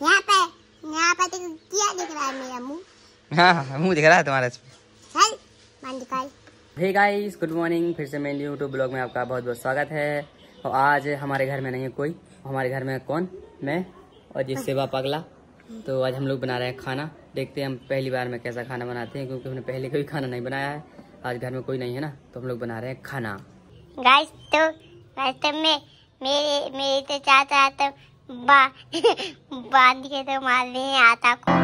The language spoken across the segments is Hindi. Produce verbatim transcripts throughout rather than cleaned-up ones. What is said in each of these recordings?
यहाँ पे यहाँ पे तो क्या दिख रहा है मेरा मुंह? हाँ हाँ मुंह दिख रहा है तुम्हारा इसमें। चल मन दिखाई। हे गाइस गुड मॉर्निंग, फिर से मेरे यूट्यूब ब्लॉग में आपका बहुत बहुत स्वागत है। और आज हमारे घर में नहीं है कोई, हमारे घर में कौन, मैं और जिस सेवा पगला। तो आज हम लोग बना रहे हैं खाना। देखते हैं हम पहली बार में कैसा खाना बनाते हैं, क्योंकि हमने पहले कभी खाना नहीं बनाया है। आज घर में कोई नहीं है ना, तो हम लोग बना रहे हैं खाना। गाइस तो रास्ते में मेरे मेरे तो चाचा तो बा बांध के तो मार रहे हैं आटा को।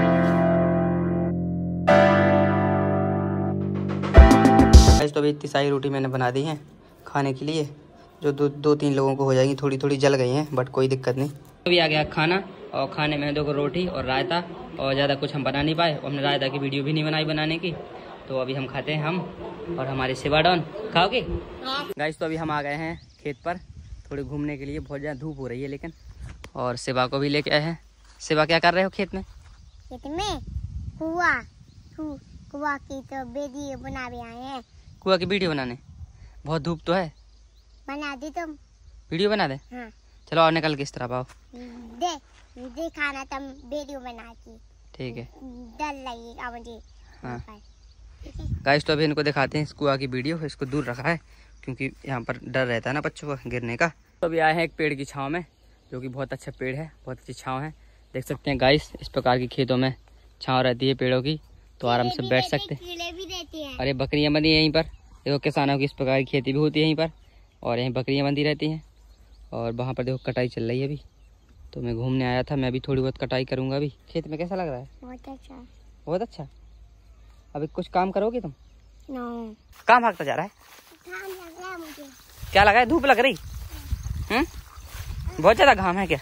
गाइस तो अभी इतनी सारी रोटी मैंने बना दी है खाने के लिए, जो दो दो तीन लोगों को हो जाएगी। थोड़ी थोड़ी जल गई हैं बट कोई दिक्कत नहीं। अभी आ गया खाना, और खाने में देखो रोटी और रायता, और ज़्यादा कुछ हम बना नहीं पाए। हमने रायता की वीडियो भी नहीं बनाई बनाने की। तो अभी हम खाते हैं हम और हमारे सेवा डॉन। खाओगे? गाइस तो अभी हम आ गए हैं खेत पर थोड़े घूमने के लिए। बहुत ज़्यादा धूप हो रही है लेकिन, और सेवा को भी लेके आए हैं। सेवा क्या कर रहे हो खेत में? खेत में कुआ कुआ की तो वीडियो बना भी आए हैं। कुआ की वीडियो बनाने? बहुत धूप तो है, बना दी तुम वीडियो बना दे। हाँ। चलो और निकल के इस तरफ आओ। दे दे खाना तुम वीडियो बना की। ठीक है, डर लगेगा मुझे। हाँ गाइस तो अभी इनको दिखाते हैं इस कुआ की वीडियो। इसको दूर रखा है क्योंकि यहाँ पर डर रहता है ना बच्चों को गिरने का। तो अभी आए हैं एक पेड़ की छांव में, जो कि बहुत अच्छा पेड़ है, बहुत अच्छी छांव है। देख सकते हैं गाइस, इस प्रकार की खेतों में छांव रहती है पेड़ों की, तो आराम से बैठ सकते हैं। अरे बकरियाँ बंधी यहीं पर, देखो किसानों की इस प्रकार की खेती भी होती है यहीं पर, और यहीं बकरियाँ बंधी रहती हैं। और वहाँ पर देखो कटाई चल रही है अभी, तो मैं घूमने आया था, मैं भी थोड़ी बहुत कटाई करूँगा अभी। खेत में कैसा लग रहा है? बहुत अच्छा। बहुत अच्छा। अभी कुछ काम करोगे तुम? नो। काम भागता जा रहा है? घाम लग रहा है मुझे। क्या लगा है? धूप लग रही? हम्म, बहुत ज्यादा घाम है क्या?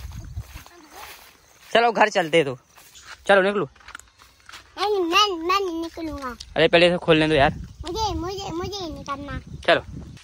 चलो घर चलते तो, चलो निकलो। नहीं मैं मैं नहीं निकलूंगा। अरे पहले से खोलने दो यार। मुझे मुझे मुझे नहीं निकलना। चलो।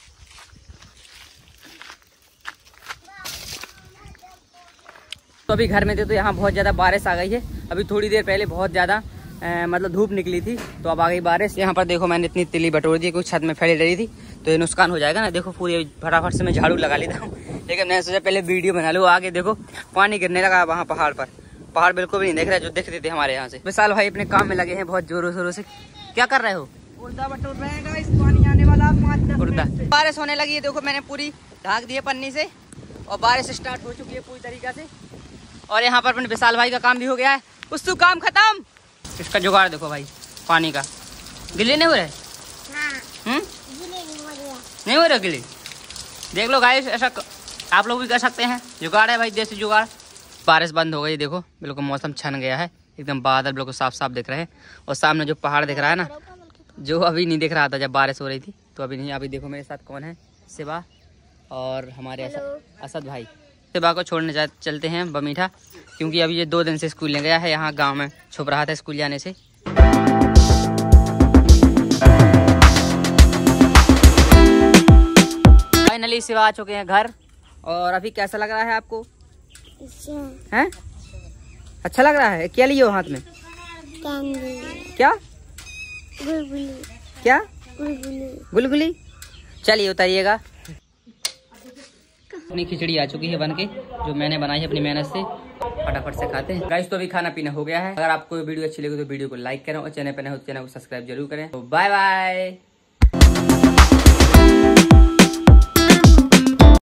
तो अभी घर में थे तो यहाँ बहुत ज़्यादा बारिश आ गई है। अभी थोड़ी देर पहले बहुत ज़्यादा मतलब धूप निकली थी, तो अब आ गई बारिश। यहाँ पर देखो मैंने इतनी तिली बटोर दी, कुछ छत में फैली रही थी, तो ये नुकसान हो जाएगा ना। देखो पूरी फटाफट से मैं झाड़ू लगा लेता हूँ, लेकिन मैंने सोचा पहले वीडियो बना लूँ। आगे देखो पानी गिरने लगा वहाँ पहाड़ पर। पहाड़ बिल्कुल भी नहीं देख रहा है जो दिखते थे हमारे यहाँ से। विशाल भाई अपने काम में लगे हैं बहुत जोरों शोरों से। क्या कर रहे हो? उर्दा बटोर रहे हैं गाइस, पानी आने वाला। उर्दा बारिश होने लगी है, देखो मैंने पूरी ढाक दी है पन्नी से, और बारिश स्टार्ट हो चुकी है पूरी तरीके से। और यहाँ पर अपने विशाल भाई का काम भी हो गया है। उससे काम खत्म। इसका जुगाड़ देखो भाई, पानी का। गिले नहीं हो रहे? हाँ। हम्म, नहीं हो रहे गिले? देख लो गाइस, ऐसा आप लोग भी कर सकते हैं। जुगाड़ है भाई, देसी जुगाड़। बारिश बंद हो गई, देखो बिल्कुल मौसम छन गया है एकदम। बादल बिल्कुल साफ साफ दिख रहे हैं, और सामने जो पहाड़ दिख रहा है ना, जो अभी नहीं दिख रहा था जब बारिश हो रही थी, तो अभी नहीं। अभी देखो मेरे साथ कौन है, शिवा और हमारे असद भाई। शिवा को छोड़ने जा चलते हैं बमीठा, क्योंकि अभी ये दो दिन से स्कूल नहीं गया है। यहाँ गांव में छुप रहा था स्कूल जाने से। फाइनली शिवा आ चुके हैं घर। और अभी कैसा लग रहा है आपको? हैं? अच्छा लग रहा है? क्या लिए हो हाथ में? क्या गुलगुली। क्या? गुलगुली। गुलगुली। चलिए उतारिएगा। अपनी खिचड़ी आ चुकी है बन के, जो मैंने बनाई है अपनी मेहनत से। फटाफट से खाते हैं गाइस। तो अभी खाना पीना हो गया है। अगर आपको वीडियो अच्छी लगी तो वीडियो को लाइक करें, और चैनल पर नए हो तो चैनल को सब्सक्राइब जरूर करें। तो बाय बाय।